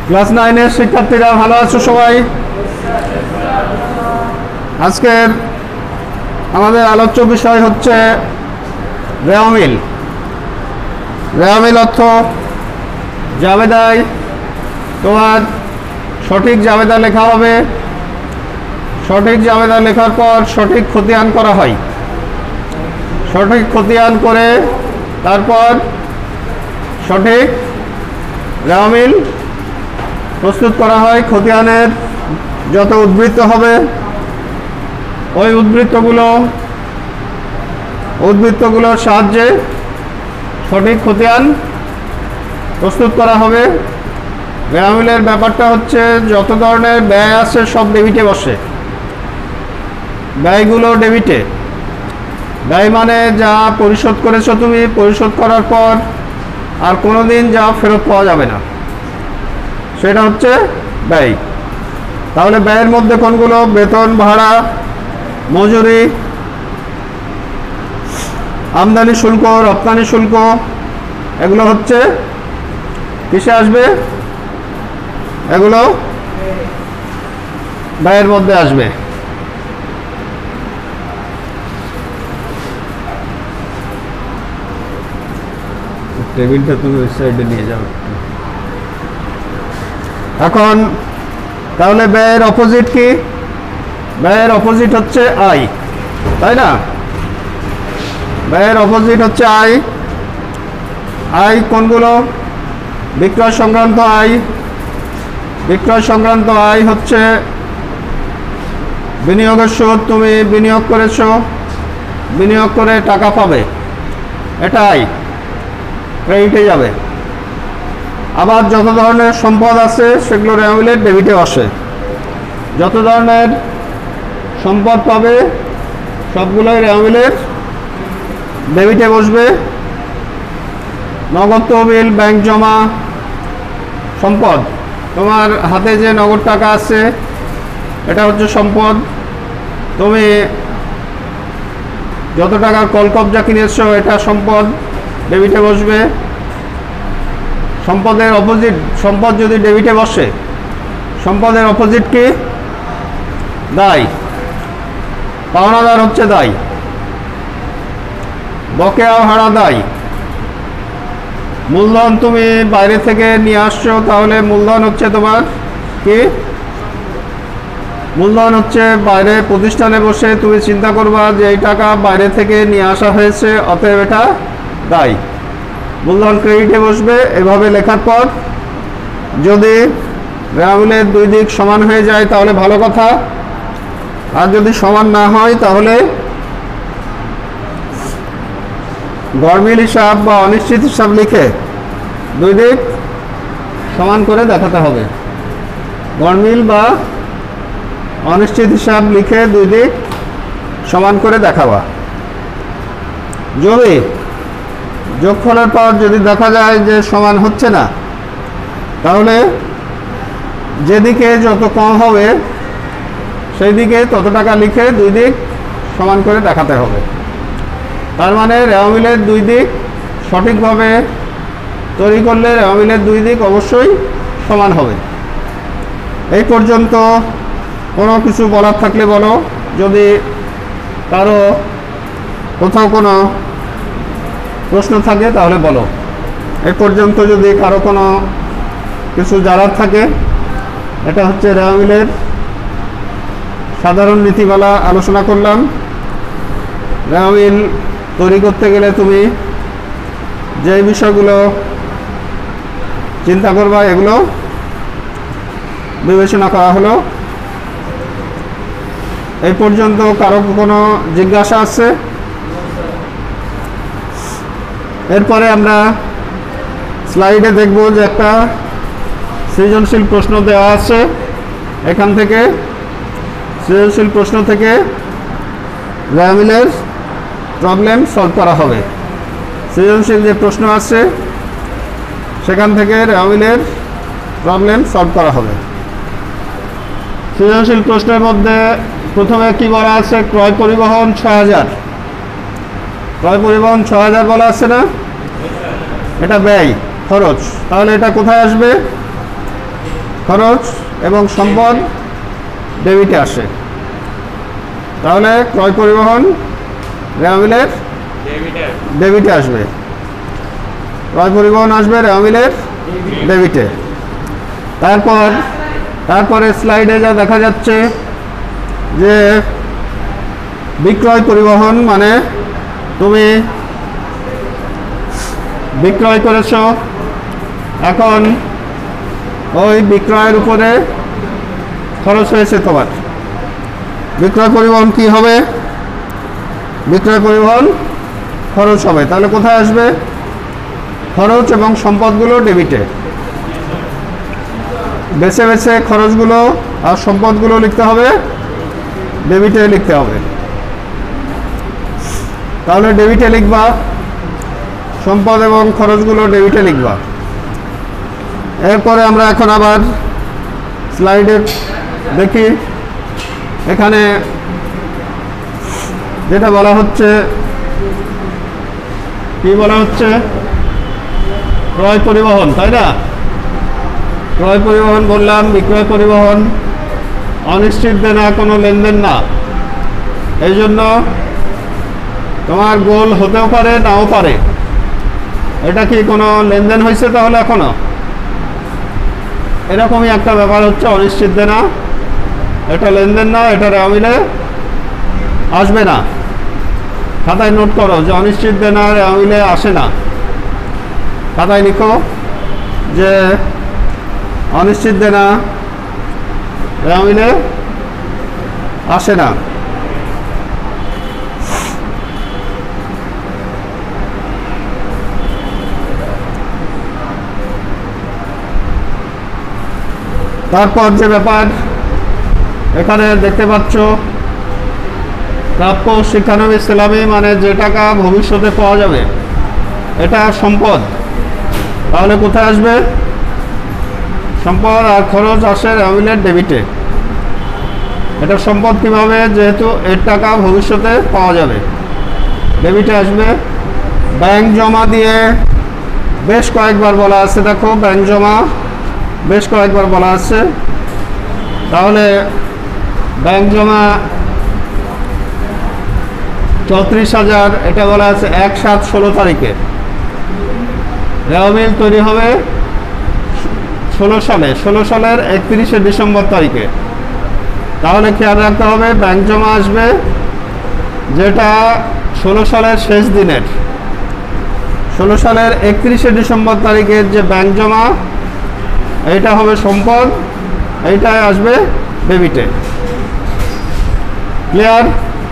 Class 9 এর শিক্ষার্থীরা ভালো আছো সবাই? আজকের আমাদের আলোচ্য বিষয় হচ্ছে রেওয়ামিল। রেওয়ামিল অর্থ জাবেদায় তোমার সঠিক জাবেদা লেখা হবে। সঠিক জাবেদা লেখার পর সঠিক খতিয়ান করা হয়। সঠিক খতিয়ান করে তারপর সঠিক রেওয়ামিল প্রস্তুত করা হয়। খতিয়ানের যত উদ্বৃত্ত হবে ওই উদ্বৃত্তগুলোর সাহায্যে সঠিক খতিয়ান প্রস্তুত করা হবে। রেওয়ামিলের ব্যাপারটা হচ্ছে যত ধরনের ব্যয় আছে সব ডেবিটে বসে। ব্যয়গুলো ডেবিটে। ব্যয় মানে যা পরিশোধ করেছো তুমি, পরিশোধ করার পর আর কোনোদিন যা ফেরত পাওয়া যাবে না, সেটা হচ্ছে ব্যয়। তাহলে ব্যয়ের মধ্যে কোনগুলো? বেতন, ভাড়া, মজুরি, আমদানি শুল্ক, রপ্তানি শুল্ক, এগুলো হচ্ছে কিসে আসবে? এগুলো ব্যয়ের মধ্যে আসবে। টেবিলটা তুমি ওই সাইডে নিয়ে যাও। এখন তাহলে ব্যয়ের অপোজিট কি? ব্যয়ের অপোজিট হচ্ছে আয়, তাই না? ব্যয়ের অপোজিট হচ্ছে আয়। আয় কোনগুলো? বিক্রয় সংক্রান্ত আয়। বিক্রয় সংক্রান্ত আয় হচ্ছে বিনিয়োগের সুদ। তুমি বিনিয়োগ করেছো, বিনিয়োগ করে টাকা পাবে, এটা আয়, ক্রেডিটে যাবে। আবার যত ধরনের সম্পদ আছে সেগুলো রেওয়ামিলের ডেবিটে আসে। যত ধরনের সম্পদ পাবে সবগুলোই রেওয়ামিলের ডেবিটে বসবে। নগদ তহবিল, ব্যাংক জমা, সম্পদ। তোমার হাতে যে নগদ টাকা আছে এটা হচ্ছে সম্পদ। তুমি যত টাকার কলকবজা কিনেছো এটা সম্পদ, ডেবিটে বসবে। সম্পদের অপোজিট, সম্পদ যদি ডেবিটে বসে, সম্পদের অপোজিট কি? দায়। পাওনাদার হচ্ছে দায়। বকেয়া ভাড়া দায়। মূলধন তুমি বাইরে থেকে নিয়ে আসছো, তাহলে মূলধন হচ্ছে তোমার কি? মূলধন হচ্ছে বাইরে প্রতিষ্ঠানে বসে তুমি চিন্তা করবা যে এই টাকা বাইরে থেকে নিয়ে আসা হয়েছে, অতএব এটা দায়। মূলধন ক্রেডিটে বসবে। এভাবে লেখার পর যদি রেওয়ামিলের দুই দিক সমান হয়ে যায় তাহলে ভালো কথা, আর যদি সমান না হয় তাহলে গড়মিল হিসাব বা অনিশ্চিত হিসাব লিখে দুই দিক সমান করে দেখাতে হবে। গড়মিল বা অনিশ্চিত হিসাব লিখে দুই দিক সমান করে দেখাবা। যদি যোগফলের পর যদি দেখা যায় যে সমান হচ্ছে না, তাহলে যেদিকে যত কম হবে সেই দিকে তত টাকা লিখে দুই দিক সমান করে দেখাতে হবে। তার মানে রেওয়ামিলের দুই দিক সঠিকভাবে তৈরি করলে রেওয়ামিলের দুই দিক অবশ্যই সমান হবে। এই পর্যন্ত কোনো কিছু বলার থাকলে বলো। যদি কারো কোথাও কোনো প্রশ্ন থাকে তাহলে বলো। এই পর্যন্ত যদি কারো কোনো কিছু জানার থাকে, এটা হচ্ছে রেওয়ামিলের সাধারণ নীতিমালা আলোচনা করলাম। রেওয়ামিল তৈরি করতে গেলে তুমি যে বিষয়গুলো চিন্তা করবা এগুলো বিবেচনা করা হলো। এই পর্যন্ত কারো কোনো জিজ্ঞাসা আছে? এরপরে আমরা স্লাইডে দেখব যে একটা সৃজনশীল প্রশ্ন দেওয়া আছে। এখান থেকে সৃজনশীল প্রশ্ন থেকে রেওয়ামিলের প্রবলেম সলভ করা হবে। সৃজনশীল যে প্রশ্ন আছে সেখান থেকে রেওয়ামিলের প্রবলেম সলভ করা হবে। সৃজনশীল প্রশ্নের মধ্যে প্রথমে কি বলা আছে? ক্রয় পরিবহন ৬০০০। ক্রয় পরিবহন ৬০০০ বলা আছে না? এটা ব্যয়, খরচ। তাহলে এটা কোথায় আসবে? খরচ এবং সম্পদ ডেবিটে আসে। তাহলে ক্রয় পরিবহন রেওয়া মিলের ডেবিটে আসবে, ক্রয় পরিবহন আসবে রেওয়া মিলের ডেবিটে। তারপরে স্লাইডে যা দেখা যাচ্ছে যে বিক্রয় পরিবহন মানে তুমি বিক্রয় করেছো, এখন ওই বিক্রয়ের উপরে খরচ হয়েছে তোমার। বিক্রয় পরিবহন কি হবে? বিক্রয় পরিবহন খরচ হবে। তাহলে কোথায় আসবে? খরচ এবং সম্পদগুলো ডেবিটে। বেছে বেছে খরচগুলো আর সম্পদগুলো লিখতে হবে ডেবিটে লিখতে হবে। তাহলে ডেবিটে লিখবা, সম্পদ এবং খরচগুলো ডেবিটে লিখবা। এরপরে আমরা এখন আবার স্লাইডে দেখি, এখানে যেটা বলা হচ্ছে, কি বলা হচ্ছে? ক্রয় পরিবহন, তাই না? ক্রয় পরিবহন বললাম, বিক্রয় পরিবহন অনিশ্চিত দেনা, কোনো লেনদেন না। এই জন্য তোমার গোল হতেও পারে নাও পারে। এটা কি কোনো লেনদেন হয়েছে তাহলে এখনো? এরকমই একটা ব্যাপার হচ্ছে অনিশ্চিত দেনা, এটা লেনদেন না, এটা রেওয়া মিলে আসবে না। খাতায় নোট করো যে অনিশ্চিত দেনা রেওয়া মিলে আসে না। খাতায় লিখো যে অনিশ্চিত দেনা রেওয়া মিলে আসে না। তারপর যে ব্যাপার এখানে দেখতে পাচ্ছ, প্রাপ্য শিক্ষানবী ইসলামী মানে যে টাকা ভবিষ্যতে পাওয়া যাবে, এটা সম্পদ। তাহলে কোথায় আসবে? সম্পদ আর খরচ আসে রেওয়া মিলের ডেবিটে। এটা সম্পদ কিভাবে? যেহেতু এর টাকা ভবিষ্যতে পাওয়া যাবে, ডেবিটে আসবে। ব্যাংক জমা দিয়ে বেশ কয়েকবার বলা আছে, দেখো ব্যাংক জমা বেশ কয়েকবার বলা আছে। তাহলে ব্যাংক জমা 34,000, এটা বলা আছে 1/7/16 তারিখে। রেওয়া মিল তৈরি হবে 16 সালের 31শে ডিসেম্বর তারিখে। তাহলে খেয়াল রাখতে হবে ব্যাংক জমা আসবে যেটা 16 সালের শেষ দিনের, 16 সালের 31শে ডিসেম্বর তারিখের যে ব্যাংক জমা, এইটা হবে সম্পদ, এইটাই আসবে ডেবিটে। ক্লিয়ার?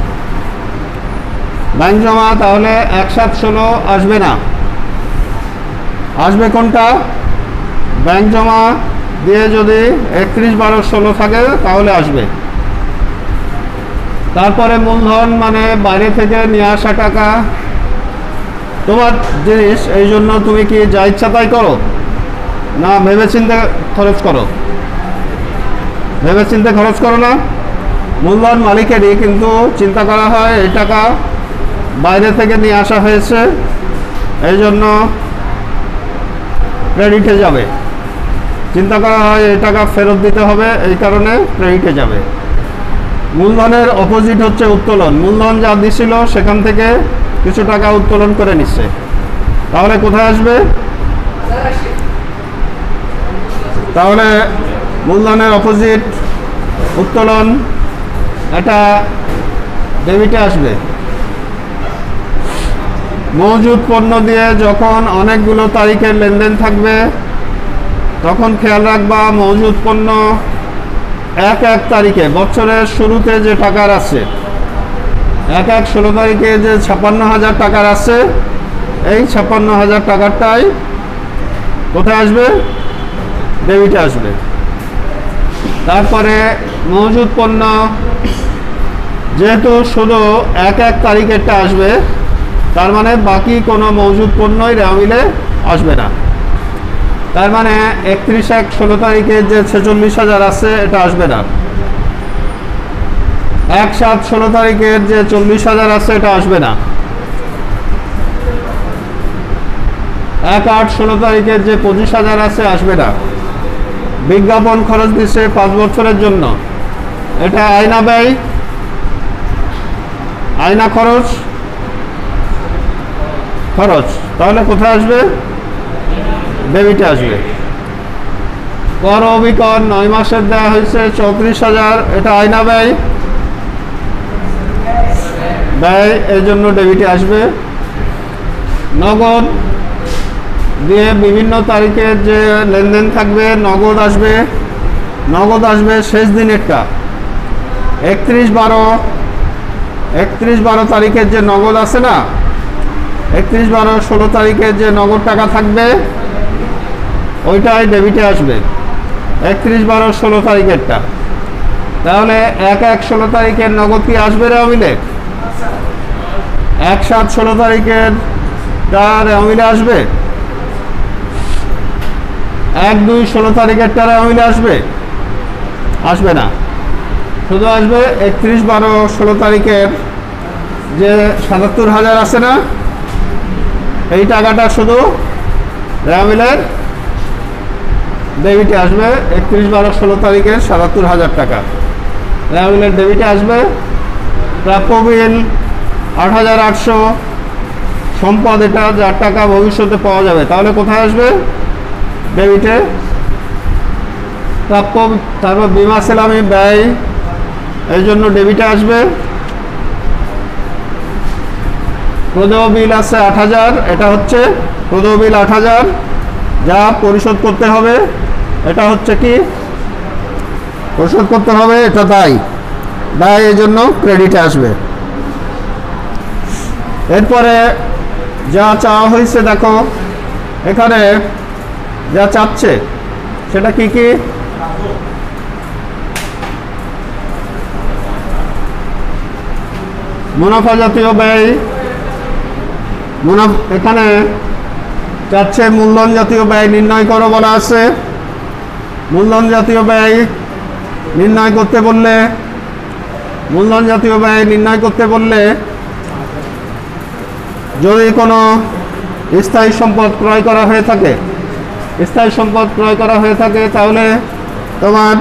ব্যাংক জমা তাহলে 1/7/16 আসবে না, আসবে কোনটা? ব্যাংক জমা দিয়ে যদি 31/12/16 থাকে তাহলে আসবে। তারপরে মূলধন মানে বাইরে থেকে নিয়ে আসা টাকা, তোমার জিনিস, এই জন্য তুমি কি যা ইচ্ছা তাই করো না ভেবেচিন্তে খরচ করো? ভেবেচিন্তে খরচ করো না? মূলধন মালিকেরই, কিন্তু চিন্তা করা হয় এই টাকা বাইরে থেকে নিয়ে আসা হয়েছে, এই জন্য ক্রেডিটে যাবে। চিন্তা করা হয় এই টাকা ফেরত দিতে হবে, এই কারণে ক্রেডিটে যাবে। মূলধনের অপোজিট হচ্ছে উত্তোলন। মূলধন যা দিছিল সেখান থেকে কিছু টাকা উত্তোলন করে নিচ্ছে, তাহলে কোথায় আসবে? তাহলে মূলধনের অপোজিট উত্তোলন, এটা ডেবিটে আসবে। মজুদ পণ্য দিয়ে যখন অনেকগুলো তারিখের লেনদেন থাকবে, তখন খেয়াল রাখবা মজুদ পণ্য এক তারিখে, বছরের শুরুতে যে টাকার আছে, 1/16 তারিখে যে 56,000 টাকার আছে, এই 56,000 টাকারটাই কোথায় আসবে? ডেবিটে আসবে। তারপরে মজুদ পণ্য যেহেতু শুধু 1 তারিখেরটা আসবে, তার মানে বাকি কোনো মজুদ পণ্যই রেওয়া মিলে আসবে না। তার মানে 31/1/16 তারিখে যে 46,000 আছে এটা আসবে না। 1/7/16 তারিখের যে 40,000 আছে এটা আসবে না। 1/8/16 তারিখের যে 25,000 আছে আসবে না। বিজ্ঞাপন খরচ দিচ্ছে 5 বছরের জন্য, এটা আয়না ব্যয়, আয়না খরচ, তাহলে কোথায় আসবে? ডেবিটে আসবে। কর অবিকর 9 মাসের দেওয়া হয়েছে 34,000, এটা আয়না ব্যয়, এই জন্য ডেবিটে আসবে। নগদ দিয়ে বিভিন্ন তারিখের যে লেনদেন থাকবে নগদ আসবে শেষ দিনেরটা, 31/12 তারিখের যে নগদ আছে না, 31/12-16 তারিখের যে নগদ টাকা থাকবে ওইটাই ডেবিটে আসবে, 31/12-16 তারিখেরটা। তাহলে 1/1-16 তারিখের নগদ কি আসবে রেওয়ামিলে? 1/7-16 তারিখের রেওয়ামিলে আসবে? 1/2-16 তারিখের রেওয়ামিলে আসবে না, শুধু আসবে 31/12-16 তারিখের যে 77,000 আছে না, এই টাকাটা শুধু রেওয়ামিলের ডেবিটে আসবে। 31/12-16 তারিখের 77,000 টাকা রেওয়ামিলের ডেবিটে আসবে। প্রাপ্য বিল 8,800, সম্পদ এটা যার টাকা ভবিষ্যতে পাওয়া যাবে, তাহলে কোথায় আসবে? ডেবিটে। প্রাপ্য, তারপর বিমা সেলামি ব্যয়, এই জন্য ডেবিটে আসবে। প্রদেয় বিল আছে 8,000, এটা হচ্ছে প্রদেয় বিল 8,000 যা পরিশোধ করতে হবে, এটা হচ্ছে কি পরিশোধ করতে হবে, এটা দায়, এই জন্য ক্রেডিটে আসবে। এরপরে যা চাওয়া হয়েছে দেখো, এখানে যা চাচ্ছে সেটা কি কি? মুনাফা জাতীয় ব্যয়, এখানে চাচ্ছে মূলধন জাতীয় ব্যয় নির্ণয় করো বলা আছে। মূলধন জাতীয় ব্যয় নির্ণয় করতে বললে যদি কোনো স্থায়ী সম্পদ ক্রয় করা হয়ে থাকে, তাহলে তোমার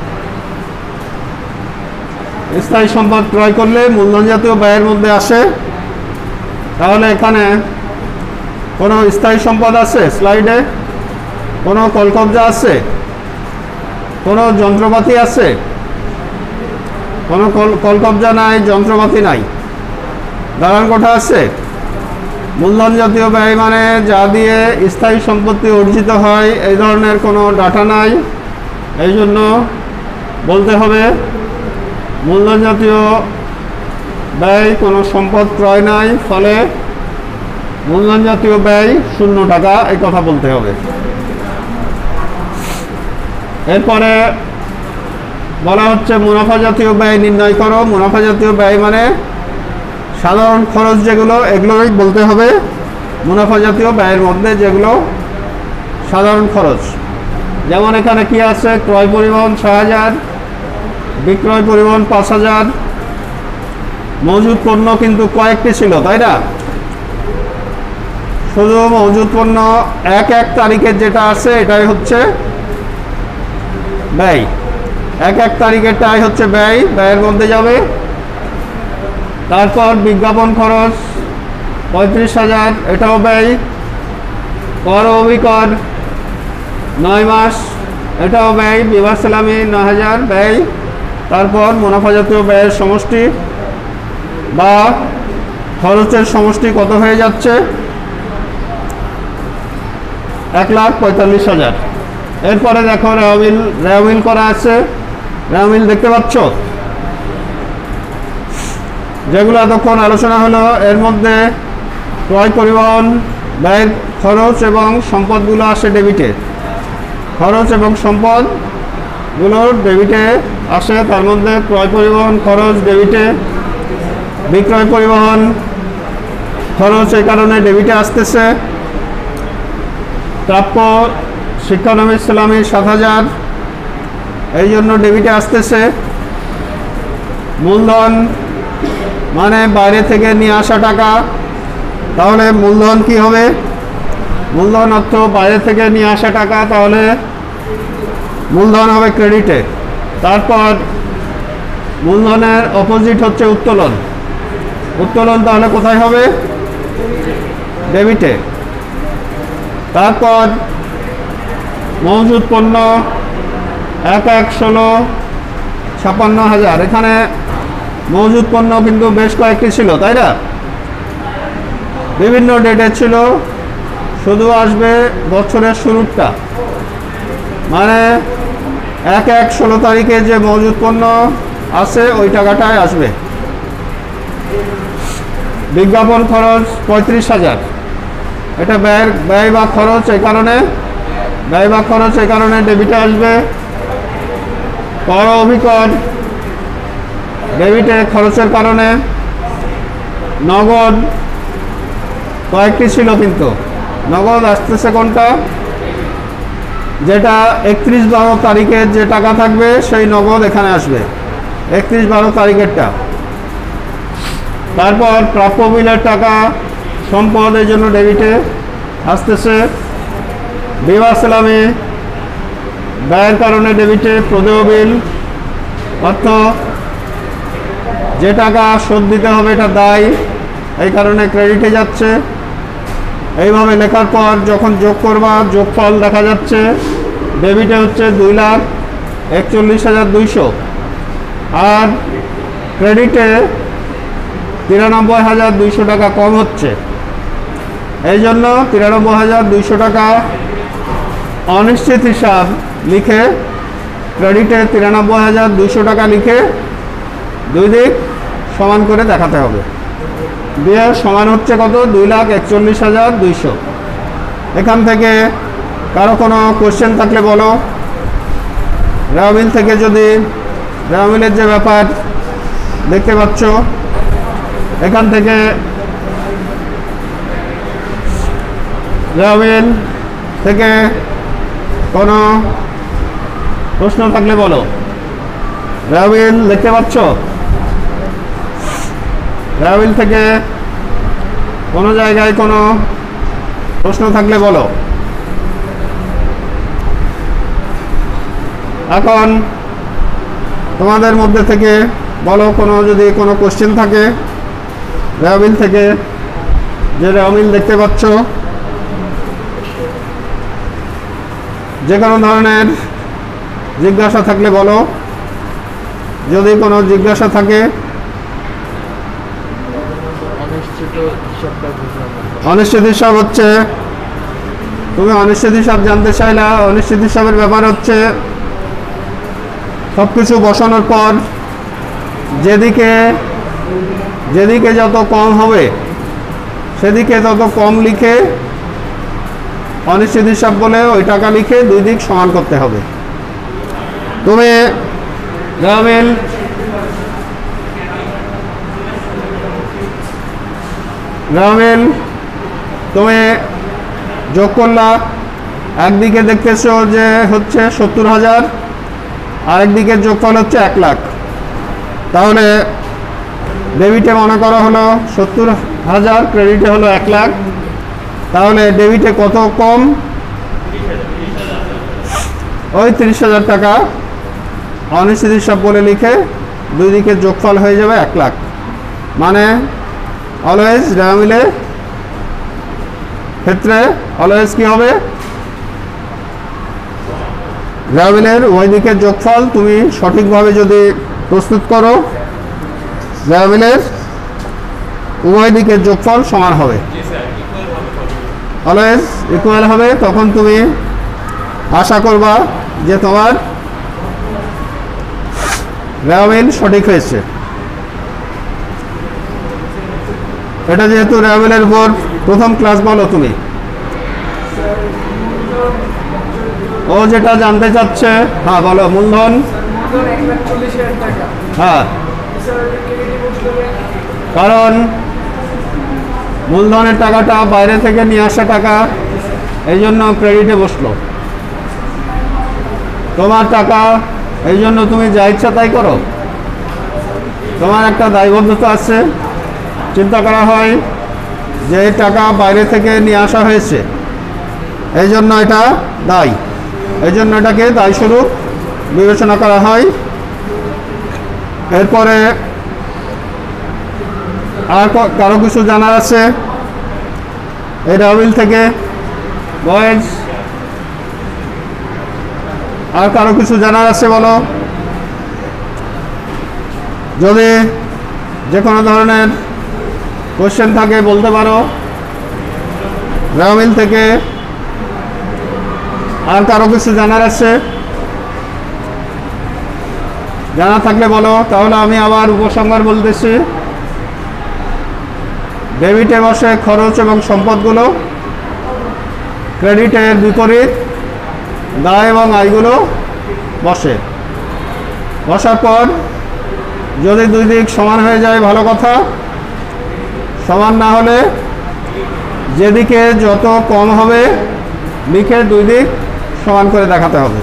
স্থায়ী সম্পদ ক্রয় করলে মূলধন জাতীয় ব্যয়ের মধ্যে আসে। তাহলে এখানে কোনো স্থায়ী সম্পদ আছে? স্লাইডে কোনো কলকবজা আছে? কোনো যন্ত্রপাতি আছে? কোনো কলকবজা নাই, যন্ত্রপাতি নাই। দালান কোঠা আছে? মূলধন জাতীয় ব্যয় মানে যা দিয়ে স্থায়ী সম্পত্তি অর্জিত হয়, এই ধরনের কোনো ডাটা নাই, এই জন্য বলতে হবে মূলধন জাতীয় ব্যয় কোনো সম্পদ ক্রয় নাই, ফলে মূলধন জাতীয় ব্যয় 0 টাকা, এই কথা বলতে হবে। এরপরে বলা হচ্ছে মুনাফা জাতীয় ব্যয় নির্ণয় করো। মুনাফা জাতীয় ব্যয় মানে সাধারণ খরচ যেগুলো, এগুলোই বলতে হবে মুনাফা জাতীয় ব্যয়ের মধ্যে, যেগুলো সাধারণ খরচ। যেমন এখানে কি আছে? ক্রয় পরিবহন 6,000, বিক্রয় পরিবহন 5,000। মজুদ পণ্য কিন্তু কয়েকটি ছিল, তাই না? শুধু মজুদ পণ্য 1 তারিখের যেটা আছে এটাই হচ্ছে ব্যয়, 1 তারিখেরটাই হচ্ছে ব্যয়ের মধ্যে যাবে। তারপর বিজ্ঞাপন খরচ 35,000, এটাও ব্যয়। কর অবিকর 9 মাস, এটাও ব্যয়। বিমা সেলামি 9,000 ব্যয়। তারপর মুনাফা জাতীয় ব্যয়ের সমষ্টি বা খরচের সমষ্টি কত হয়ে যাচ্ছে? 1,45,000। এরপরে দেখো রেওয়ামিল করা আছে। রেওয়ামিল দেখতে পাচ্ছ, যেগুলো এতক্ষণ আলোচনা হলো, এর মধ্যে ক্রয় পরিবহন ব্যয়ের খরচ এবং সম্পদগুলো আসে ডেবিটে। খরচ এবং সম্পদগুলো ডেবিটে আসে, তার মধ্যে ক্রয় পরিবহন খরচ ডেবিটে, বিক্রয় পরিবহন খরচ এই কারণে ডেবিটে আসতেছে। প্রাপ্য শিক্ষানবিশ সেলামি 7,000, এই জন্য ডেবিটে আসতেছে। মূলধন মানে বাইরে থেকে নিয়ে আসা টাকা, তাহলে মূলধন কি হবে? মূলধন অর্থ বাইরে থেকে নিয়ে আসা টাকা, তাহলে মূলধন হবে ক্রেডিটে। তারপর মূলধনের অপোজিট হচ্ছে উত্তোলন। উত্তোলন তাহলে কোথায় হবে? ডেবিটে। তারপর মজুদ পণ্য 1/1/16/56,000। এখানে মজুদ পণ্য কিন্তু বেশ কয়েকটি ছিল, তাই না? বিভিন্ন ডেটে ছিল, শুধু আসবে বছরের শুরুটা, মানে 1/1/16 তারিখে যে মজুদ পণ্য আছে ওই টাকাটাই আসবে। বিজ্ঞাপন খরচ 35,000, এটা ব্যয় বা খরচ, এই কারণে ব্যয় বা খরচ এই কারণে ডেবিটে আসবে। কর অভিকর ডেবিটে খরচের কারণে। নগদ কয়েকটি ছিল, কিন্তু নগদ আসতেছে কোনটা? যেটা 31/12 তারিখের যে টাকা থাকবে সেই নগদ এখানে আসবে, 31/12 তারিখেরটা। তারপর প্রাপ্য বিলের টাকা সম্পদের জন্য ডেবিটে আসতেছে। বিমা সালামি ব্যয়ের কারণে ডেবিটে। প্রদেয় বিল অর্থ যে টাকা শোধ দিতে হবে এটা দায়, এই কারণে ক্রেডিটে যাচ্ছে। এইভাবে লেখার পর যখন যোগ করবা যোগফল দেখা যাচ্ছে ডেবিটে হচ্ছে 2,41,200 আর ক্রেডিটে 93,200 টাকা কম হচ্ছে। এই জন্য 93,200 টাকা অনিশ্চিত হিসাব লিখে ক্রেডিটে 93,200 টাকা লিখে দুই দিক সমান করে দেখাতে হবে। দিয়ে সমান হচ্ছে কত? 2,41,200। এখান থেকে কারো কোনো কোশ্চেন থাকলে বলো। রেওয়ামিল থেকে যদি রেওয়ামিলের যে ব্যাপার দেখতে পাচ্ছ, এখান থেকে রেওয়ামিল থেকে কোনো প্রশ্ন থাকলে বলো। রেওয়ামিল দেখতে পাচ্ছ? রেওয়ামিল থেকে কোনো জায়গায় কোনো প্রশ্ন থাকলে বলো। এখন তোমাদের মধ্যে থেকে বলো কোনো যদি কোনো কোশ্চেন থাকে রেওয়ামিল থেকে, যে রেওয়ামিল দেখতে পাচ্ছ, যে কোনো ধরনের জিজ্ঞাসা থাকলে বলো। যদি কোনো জিজ্ঞাসা থাকে। অনিশ্চিত হিসাব হচ্ছে, তুমি অনিশ্চিত হিসাব জানতে চাইলা। অনিশ্চিত হিসাবের ব্যাপার হচ্ছে সব কিছু বসানোর পর যেদিকে যত কম হবে সেদিকে তত কম লিখে অনিশ্চিত হিসাব বলে ওই টাকা লিখে দুই দিক সমান করতে হবে। তুমি রেওয়ামিল তুমি যোগ করলা, একদিকে দেখতেছো যে হচ্ছে 70,000, আরেকদিকে যোগফল হচ্ছে 1 লাখ। তাহলে ডেবিটে মনে করা হলো 70,000, ক্রেডিটে হলো 1 লাখ। তাহলে ডেবিটে কত কম? ওই 30,000 টাকা অনিশ্চিত হিসাব বলে লিখে দুই দিকে যোগফল হয়ে যাবে 1 লাখ। মানে অলওয়েজ রেওয়ামিলের ক্ষেত্রে অলওয়েজ কি হবে? রেওয়ামিলের ওই দিকের যোগফল তুমি সঠিকভাবে যদি প্রস্তুত করো, রেওয়ামিলের উভয় দিকের যোগফল সমান হবে, অলওয়েজ ইকুয়াল হবে। তখন তুমি আশা করবা যে তোমার রেওয়ামিল সঠিক হয়েছে। এটা যেহেতু রেওয়ামিলের উপর প্রথম ক্লাস, বলো তুমি। ও যেটা জানতে চাচ্ছে, হ্যাঁ বলো। মূলধন, হ্যাঁ, কারণ মূলধনের টাকাটা বাইরে থেকে নিয়ে আসা টাকা, এই জন্য ক্রেডিটে বসলো। তোমার টাকা, এই জন্য তুমি যা ইচ্ছা তাই করো। তোমার একটা দায়বদ্ধতা আছে। চিন্তা করা হয় যে টাকা বাইরে থেকে নিয়ে আসা হয়েছে, এই জন্য এটা দায়, এই জন্য এটাকে দায়স্বরূপ বিবেচনা করা হয়। এরপরে আর কারো কিছু জানার আছে এই রাউবিল থেকে? বয়েজ, আর কারো কিছু জানার আছে বলো? যদি যে কোনো ধরনের কোশ্চেন থাকে বলতে পারো। রাউবিল থেকে আর কারো কিছু জানার আছে? জানা থাকলে বলো, তাহলে আমি আবার উপসংহার বলতেছি। ডেবিটে বসে খরচ এবং সম্পদগুলো, ক্রেডিটের বিপরীত দায় এবং আয়গুলো বসে। বসার পর যদি দুই দিক সমান হয়ে যায় ভালো কথা, সমান না হলে যেদিকে যত কম হবে লিখে দুই দিক সমান করে দেখাতে হবে।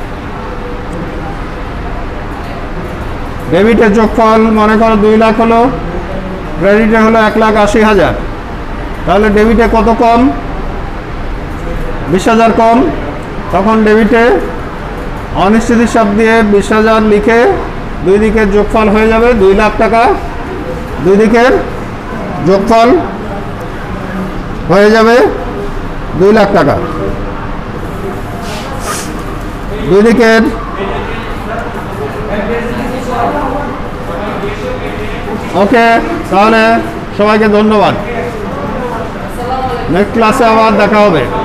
ডেবিটের যোগফল মনে করো 2 লাখ হলো, ক্রেডিটে হলো 1,80,000। তাহলে ডেবিটে কত কম? 20,000 কম। তখন ডেবিটে অনিশ্চিত হিসাব দিয়ে 20,000 লিখে দুই দিকের যোগফল হয়ে যাবে 2 লাখ টাকা। দুই দিকের যোগফল হয়ে যাবে 2 লাখ টাকা। দুই দিকের ওকে, তাহলে সবাইকে ধন্যবাদ। নেক্সট ক্লাসে আবার দেখা হবে।